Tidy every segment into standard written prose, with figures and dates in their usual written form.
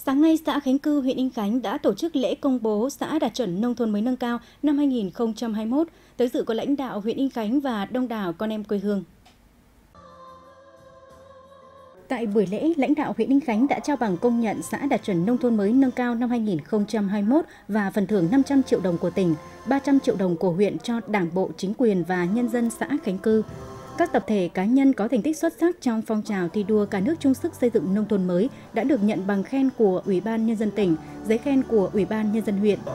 Sáng nay, xã Khánh Cư, huyện Ninh Khánh đã tổ chức lễ công bố xã đạt chuẩn nông thôn mới nâng cao năm 2021. Tới dự có lãnh đạo huyện Ninh Khánh và đông đảo con em quê hương. Tại buổi lễ, lãnh đạo huyện Ninh Khánh đã trao bằng công nhận xã đạt chuẩn nông thôn mới nâng cao năm 2021 và phần thưởng 500 triệu đồng của tỉnh, 300 triệu đồng của huyện cho Đảng bộ, chính quyền và nhân dân xã Khánh Cư. Các tập thể cá nhân có thành tích xuất sắc trong phong trào thi đua cả nước chung sức xây dựng nông thôn mới đã được nhận bằng khen của Ủy ban Nhân dân tỉnh, giấy khen của Ủy ban Nhân dân huyện.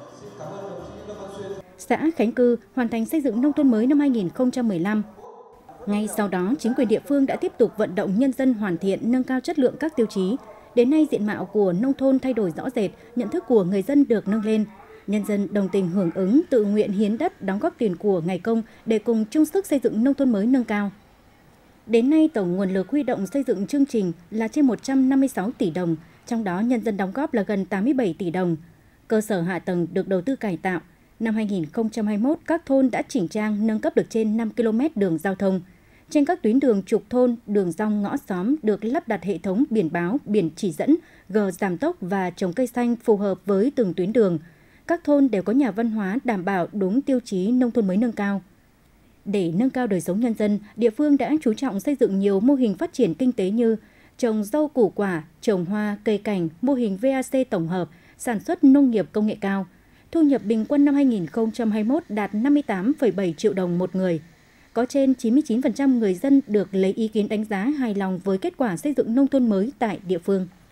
Xã Khánh Cư hoàn thành xây dựng nông thôn mới năm 2015. Ngay sau đó, chính quyền địa phương đã tiếp tục vận động nhân dân hoàn thiện, nâng cao chất lượng các tiêu chí. Đến nay, diện mạo của nông thôn thay đổi rõ rệt, nhận thức của người dân được nâng lên. Nhân dân đồng tình hưởng ứng, tự nguyện hiến đất, đóng góp tiền của ngày công để cùng chung sức xây dựng nông thôn mới nâng cao. Đến nay, tổng nguồn lực huy động xây dựng chương trình là trên 156 tỷ đồng, trong đó nhân dân đóng góp là gần 87 tỷ đồng. Cơ sở hạ tầng được đầu tư cải tạo. Năm 2021, các thôn đã chỉnh trang nâng cấp được trên 5 km đường giao thông. Trên các tuyến đường trục thôn, đường dong ngõ xóm được lắp đặt hệ thống biển báo, biển chỉ dẫn, gờ giảm tốc và trồng cây xanh phù hợp với từng tuyến đường. Các thôn đều có nhà văn hóa đảm bảo đúng tiêu chí nông thôn mới nâng cao. Để nâng cao đời sống nhân dân, địa phương đã chú trọng xây dựng nhiều mô hình phát triển kinh tế như trồng rau củ quả, trồng hoa, cây cảnh, mô hình VAC tổng hợp, sản xuất nông nghiệp công nghệ cao. Thu nhập bình quân năm 2021 đạt 58,7 triệu đồng một người. Có trên 99% người dân được lấy ý kiến đánh giá hài lòng với kết quả xây dựng nông thôn mới tại địa phương.